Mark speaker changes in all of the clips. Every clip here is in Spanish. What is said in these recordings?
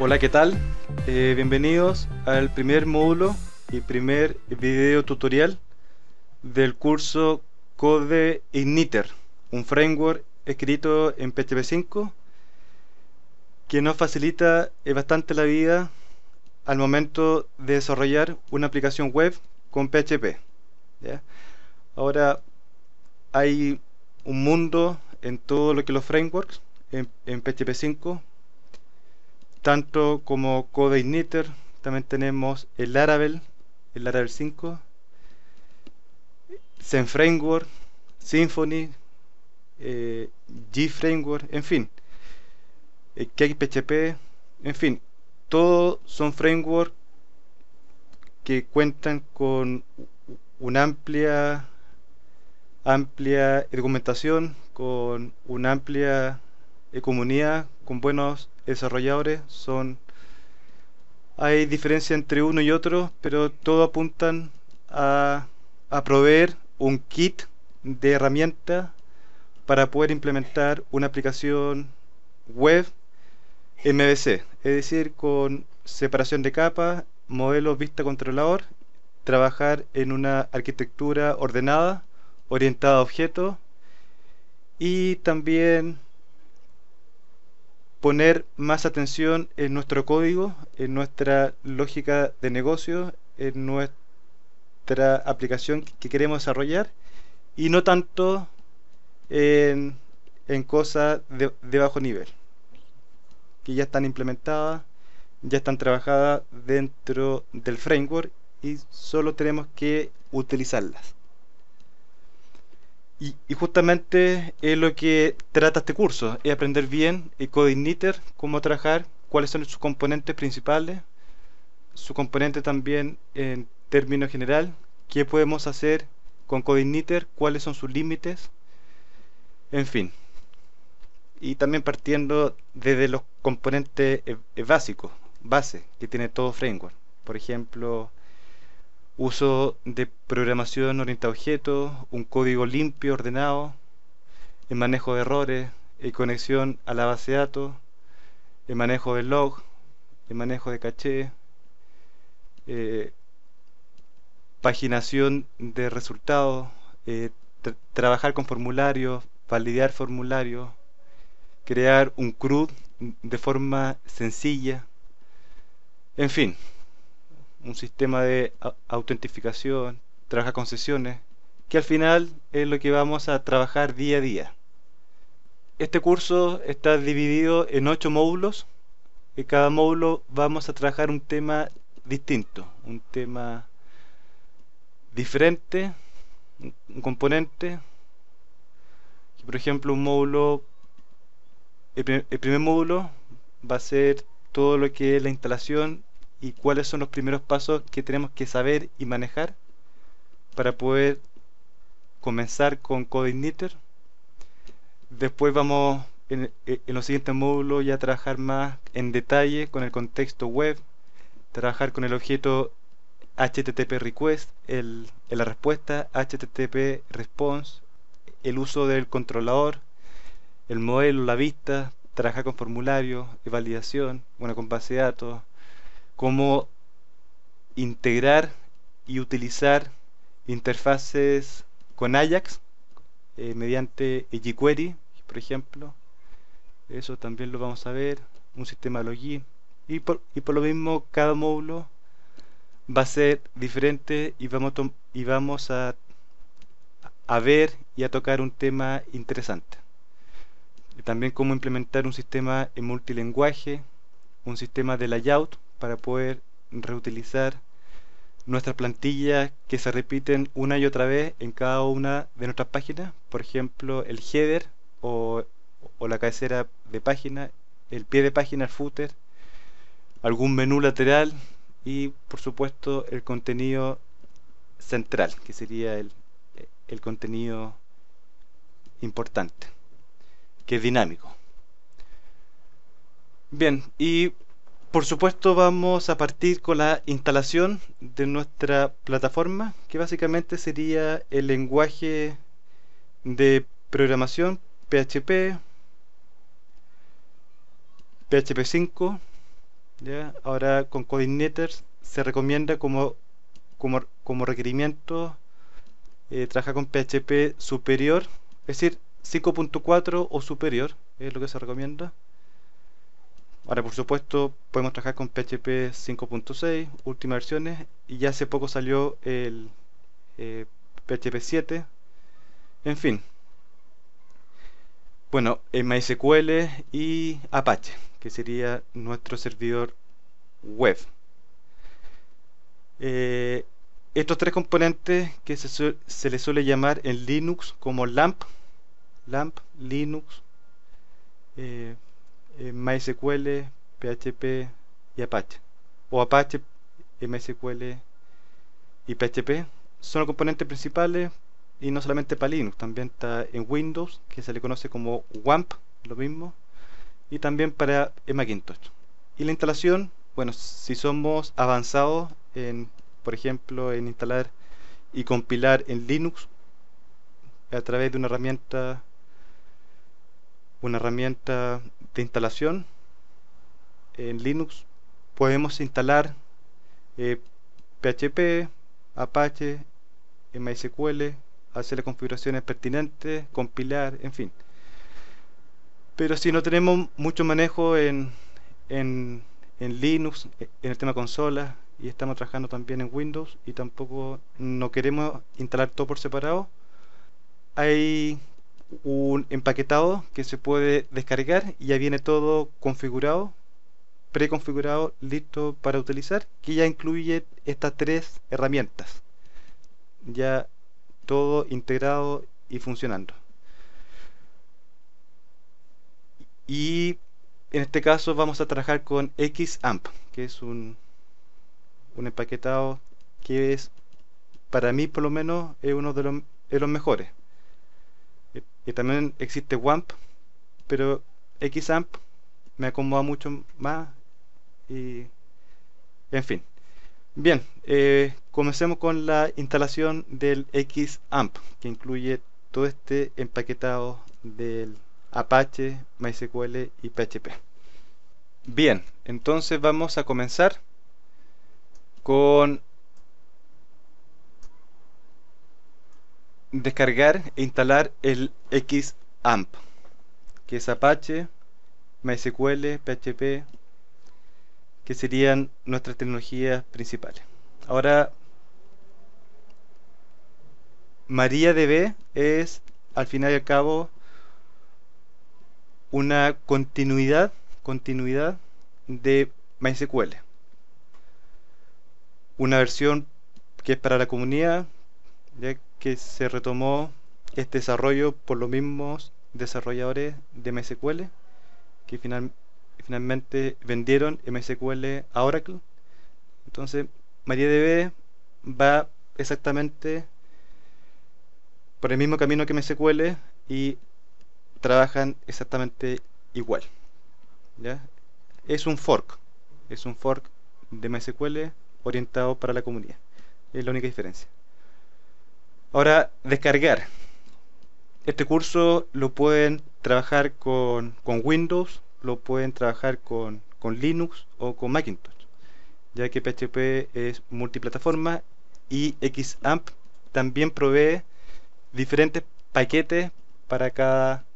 Speaker 1: Hola, ¿qué tal? Bienvenidos al primer módulo y primer video tutorial del curso CodeIgniter, un framework escrito en PHP 5 que nos facilita bastante la vida al momento de desarrollar una aplicación web con PHP. ¿Ya? Ahora hay un mundo en todo lo que los frameworks en PHP 5, tanto como CodeIgniter. También tenemos el Laravel 5, Zen Framework, Symfony, G-Framework, en fin, CakePHP, en fin, todos son frameworks que cuentan con una amplia documentación, con una amplia comunidad, con buenos desarrolladores. Hay diferencia entre uno y otro, pero todos apuntan a proveer un kit de herramientas para poder implementar una aplicación web MVC, es decir, con separación de capas, modelo vista controlador, trabajar en una arquitectura ordenada, orientada a objetos, y también poner más atención en nuestro código, en nuestra lógica de negocio, en nuestra aplicación que queremos desarrollar, y no tanto en cosas de bajo nivel, que ya están implementadas, ya están trabajadas dentro del framework y solo tenemos que utilizarlas. Y justamente es lo que trata este curso, es aprender bien el CodeIgniter, cómo trabajar, cuáles son sus componentes principales, su componente también en términos general, qué podemos hacer con CodeIgniter, cuáles son sus límites, en fin. Y también partiendo desde los componentes básicos, base, que tiene todo framework. Por ejemplo, uso de programación orientada a objetos, un código limpio, ordenado, el manejo de errores, conexión a la base de datos, el manejo de log, el manejo de caché, paginación de resultados, trabajar con formularios, validar formularios, crear un CRUD de forma sencilla, en fin, un sistema de autentificación, trabajar con sesiones, que al final es lo que vamos a trabajar día a día. Este curso está dividido en 8 módulos. En cada módulo vamos a trabajar un tema distinto, un tema diferente, un componente. Por ejemplo, el primer módulo va a ser todo lo que es la instalación y cuáles son los primeros pasos que tenemos que saber y manejar para poder comenzar con CodeIgniter. Después vamos en los siguientes módulos ya a trabajar más en detalle con el contexto web, trabajar con el objeto HTTP request, la respuesta HTTP response, el uso del controlador, el modelo, la vista, trabajar con formularios, validación, con base de datos, cómo integrar y utilizar interfaces con Ajax mediante jQuery, por ejemplo. Eso también lo vamos a ver, un sistema de login, y por lo mismo cada módulo va a ser diferente y vamos a ver y a tocar un tema interesante. También cómo implementar un sistema en multilingüe, un sistema de layout para poder reutilizar nuestras plantillas que se repiten una y otra vez en cada una de nuestras páginas. Por ejemplo, el header o la cabecera de página, el pie de página, el footer, algún menú lateral y por supuesto el contenido central, que sería el contenido importante, que es dinámico. Bien, y por supuesto vamos a partir con la instalación de nuestra plataforma, que básicamente sería el lenguaje de programación PHP, PHP 5, ¿ya? Ahora con Coordinators se recomienda como requerimiento trabajar con PHP superior, es decir, 5.4 o superior, es lo que se recomienda. Ahora, por supuesto, podemos trabajar con PHP 5.6, últimas versiones, y ya hace poco salió el PHP 7. En fin, bueno, en MySQL y Apache, que sería nuestro servidor web. Estos tres componentes que se les suele llamar en Linux como LAMP, Linux, MySQL, PHP y Apache, o Apache, MySQL y PHP, son los componentes principales. Y no solamente para Linux, también está en Windows, que se le conoce como WAMP, lo mismo, y también para Macintosh. Y la instalación, bueno, si somos avanzados en, por ejemplo, en instalar y compilar en Linux a través de una herramienta de instalación en Linux, podemos instalar PHP, Apache, MySQL, hacerle configuraciones pertinentes, compilar, en fin. Pero si no tenemos mucho manejo en Linux, en el tema consola, y estamos trabajando también en Windows, y tampoco no queremos instalar todo por separado, hay un empaquetado que se puede descargar y ya viene todo configurado, preconfigurado, listo para utilizar, que ya incluye estas tres herramientas. Ya todo integrado y funcionando. Y en este caso vamos a trabajar con XAMPP, que es un empaquetado que es, para mí por lo menos, es uno de los mejores. Y también existe WAMP, pero XAMPP me acomoda mucho más y en fin. Bien, comencemos con la instalación del XAMPP, que incluye todo este empaquetado del Apache, MySQL y PHP. Bien, entonces vamos a comenzar con descargar e instalar el XAMPP, que es Apache, MySQL, PHP, que serían nuestras tecnologías principales. Ahora, MariaDB es, al final y al cabo, una continuidad de MySQL. Una versión que es para la comunidad, ya que se retomó este desarrollo por los mismos desarrolladores de MySQL, que finalmente vendieron MySQL a Oracle. Entonces MariaDB va exactamente por el mismo camino que MySQL y trabajan exactamente igual, ¿ya? Es un fork de MySQL orientado para la comunidad, es la única diferencia. Ahora, descargar este curso lo pueden trabajar con Windows, lo pueden trabajar con Linux o con Macintosh, ya que PHP es multiplataforma y XAMPP también provee diferentes paquetes para cada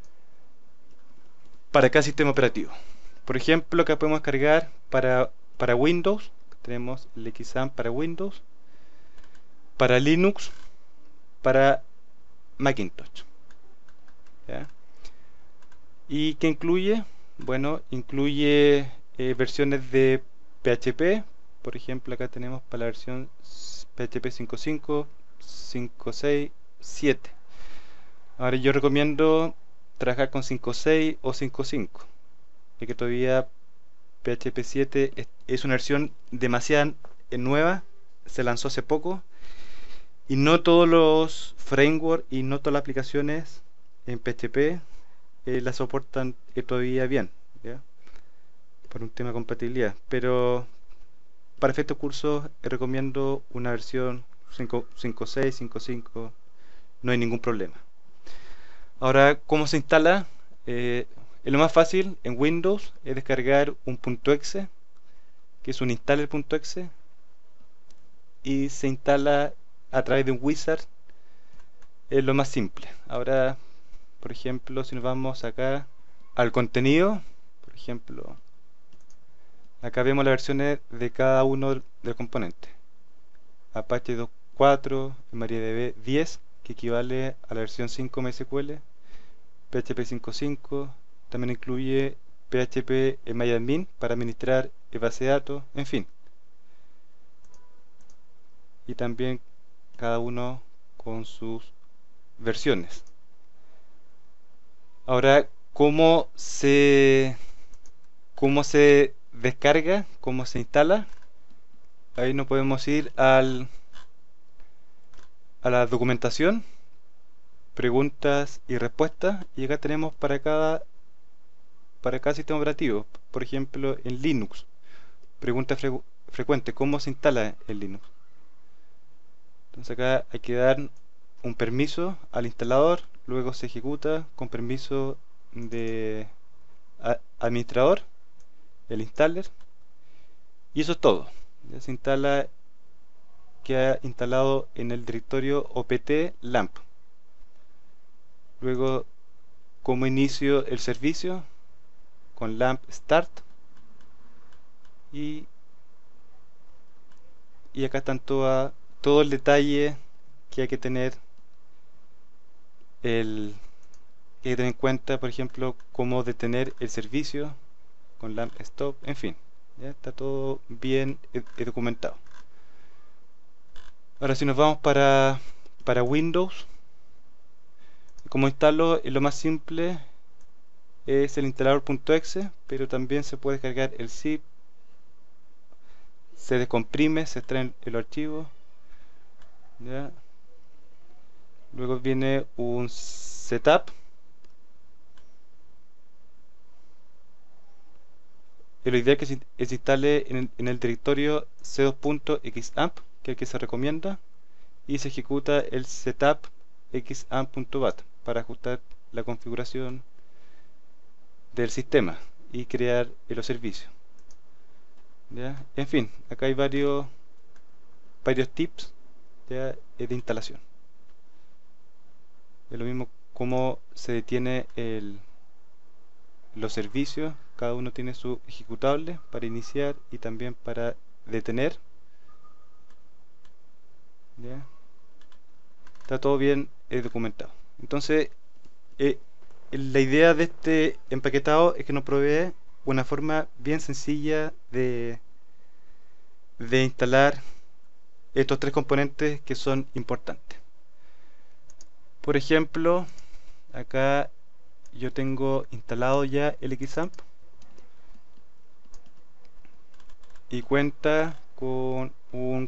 Speaker 1: sistema operativo. Por ejemplo, acá podemos cargar para Windows, tenemos el XAMPP para Windows, para Linux, para Macintosh, ¿ya? ¿Y qué incluye? Bueno, incluye versiones de PHP. Por ejemplo, acá tenemos para la versión PHP 5.5, 5.6, 7. Ahora yo recomiendo trabajar con 5.6 o 5.5, ya que todavía PHP 7 es una versión demasiado nueva, se lanzó hace poco y no todos los frameworks y no todas las aplicaciones en PHP la soportan todavía bien, ¿ya? Por un tema de compatibilidad, pero para efectos cursos recomiendo una versión 5.6, 5.5, no hay ningún problema. Ahora, ¿cómo se instala? Lo más fácil en Windows es descargar un .exe que es un installer.exe, y se instala a través de un wizard. Es lo más simple. Ahora, por ejemplo, si nos vamos acá al contenido, por ejemplo, acá vemos las versiones de cada uno de los componentes. Apache 2.4, MariaDB 10, que equivale a la versión 5 MySQL, PHP 5.5, también incluye PHP MyAdmin para administrar base de datos, en fin. Y también cada uno con sus versiones. Ahora, ¿cómo se descarga? ¿Cómo se instala? Ahí nos podemos ir a la documentación, preguntas y respuestas, y acá tenemos para cada sistema operativo. Por ejemplo, en Linux, pregunta frecuente, ¿cómo se instala en Linux? Entonces acá hay que dar un permiso al instalador, luego se ejecuta con permiso de administrador, el installer, y eso es todo. Ya se instala, queda instalado en el directorio opt lamp. Luego, como inicio el servicio con lamp start, y acá están todo el detalle que hay que tener en cuenta, por ejemplo, cómo detener el servicio con lamp stop, en fin, ya está todo bien documentado. Ahora, si nos vamos para Windows, como instalo, lo más simple es el instalador.exe, pero también se puede descargar el zip, se descomprime, se extrae el archivo, ¿ya? Luego viene un setup, y lo ideal es que se instale en el directorio c2.xampp, que es el que se recomienda, y se ejecuta el setup xampp.bat para ajustar la configuración del sistema y crear los servicios, ¿ya? En fin, acá hay varios tips, ¿ya?, de instalación. Es lo mismo cómo se detiene los servicios. Cada uno tiene su ejecutable para iniciar y también para detener, ¿ya? Está todo bien documentado. Entonces, la idea de este empaquetado es que nos provee una forma bien sencilla de instalar estos tres componentes que son importantes. Por ejemplo, acá yo tengo instalado ya el XAMPP y cuenta con un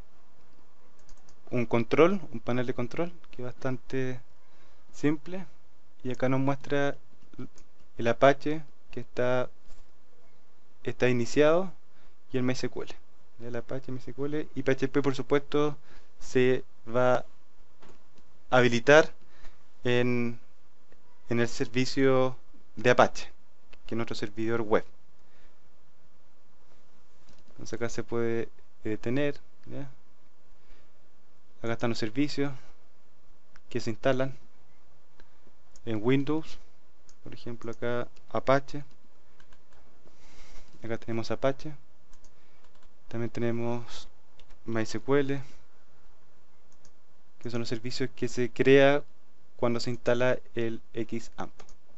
Speaker 1: control, un panel de control que es bastante simple, y acá nos muestra el Apache que está iniciado y el MySQL. El Apache, MySQL y PHP, por supuesto, se va a habilitar en el servicio de Apache, que es nuestro servidor web. Entonces acá se puede detener, ¿ya? Acá están los servicios que se instalan en Windows. Por ejemplo, acá Apache, acá tenemos Apache, también tenemos MySQL, que son los servicios que se crea cuando se instala el XAMPP.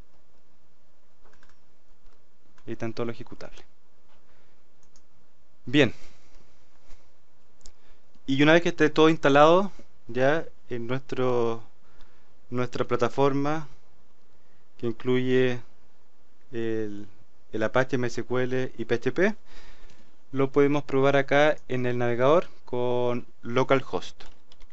Speaker 1: Ahí están todos los ejecutables. Bien, y una vez que esté todo instalado ya en nuestra plataforma, que incluye el Apache, MySQL y PHP, lo podemos probar acá en el navegador con localhost.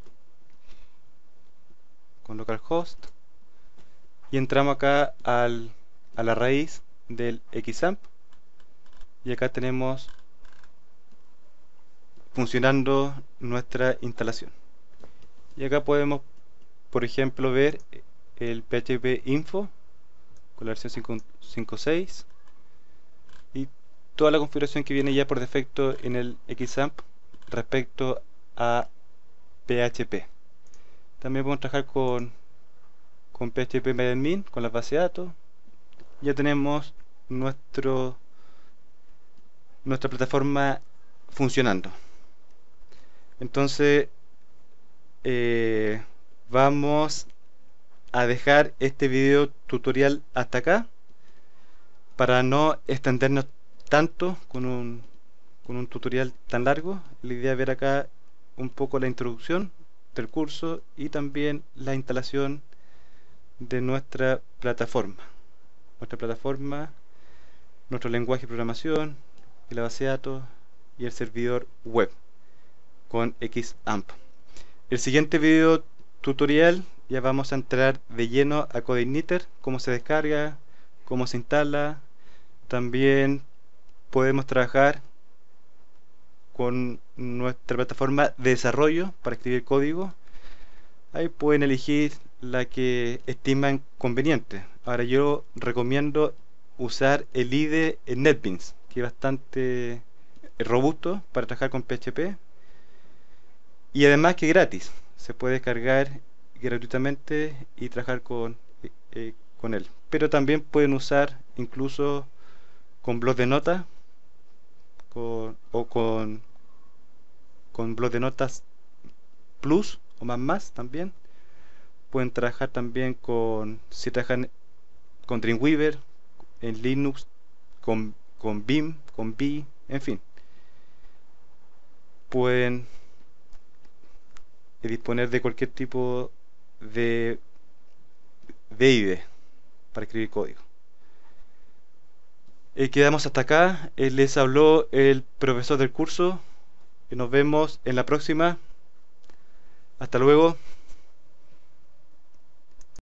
Speaker 1: Y entramos acá a la raíz del XAMPP, y acá tenemos funcionando nuestra instalación. Y acá podemos, por ejemplo, ver el PHP info con la versión 5.6, y toda la configuración que viene ya por defecto en el XAMPP respecto a PHP. También podemos trabajar con PHP-MyAdmin, con las bases de datos. Ya tenemos nuestra plataforma funcionando. Entonces vamos a dejar este video tutorial hasta acá para no extendernos tanto con un tutorial tan largo. La idea es ver acá un poco la introducción del curso y también la instalación de nuestra plataforma, nuestro lenguaje de programación y la base de datos y el servidor web con XAMPP. El siguiente video tutorial ya vamos a entrar de lleno a CodeIgniter, cómo se descarga, cómo se instala. También podemos trabajar con nuestra plataforma de desarrollo para escribir código. Ahí pueden elegir la que estiman conveniente. Ahora yo recomiendo usar el IDE en NetBeans, que es bastante robusto para trabajar con PHP y además que es gratis, se puede descargar gratuitamente y trabajar con él. Pero también pueden usar incluso con bloc de notas con bloc de notas plus o más también. Pueden trabajar también si trabajan con Dreamweaver, en Linux, con Vim, con Vi, en fin. Pueden disponer de cualquier tipo de IDE para escribir código. Quedamos hasta acá. Les habló el profesor del curso. Nos vemos en la próxima. Hasta luego.